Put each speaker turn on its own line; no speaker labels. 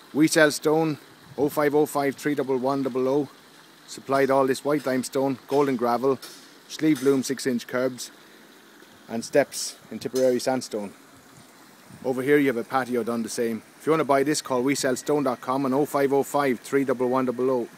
We sell stone 0505 31100. Supplied all this white limestone, golden gravel, sleeve loom 6-inch curbs and steps in Tipperary sandstone. Over here you have a patio done the same. If you want to buy this, call WeSellStone.com and 0505 31100.